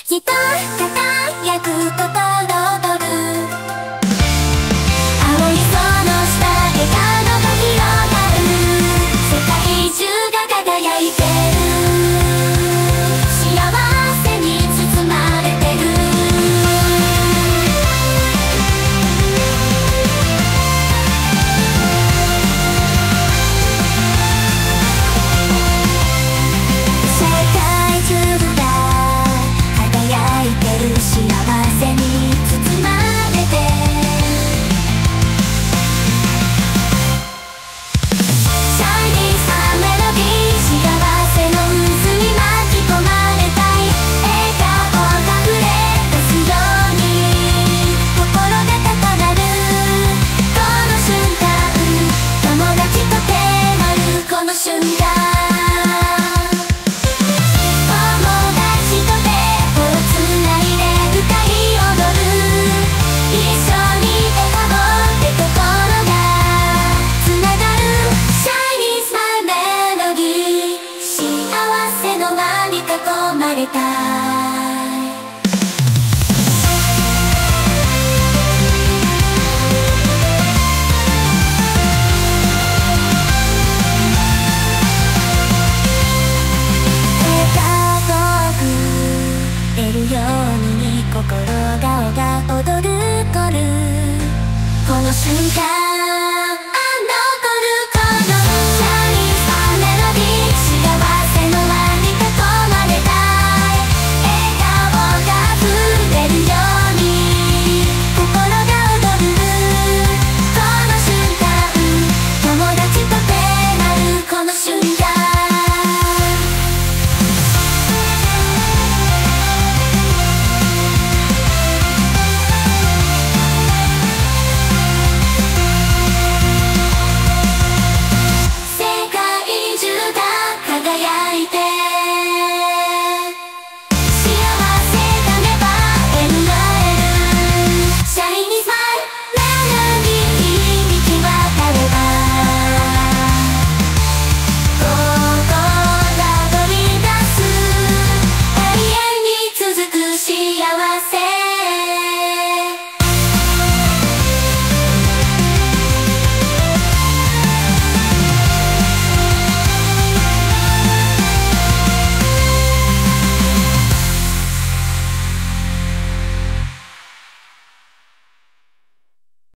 きっと輝く心躍る青い空の下笑顔が広がる世界中が輝いてる幸せに包まれてる世界中が輝いてる幸せに包まれてシャイニーさメロディー幸せの渦に巻き込まれたい笑顔が溢れ出すように心が高鳴るこの瞬間友達と手まるこの瞬間囲まれたい手が遠く出るように心顔が踊るこの瞬間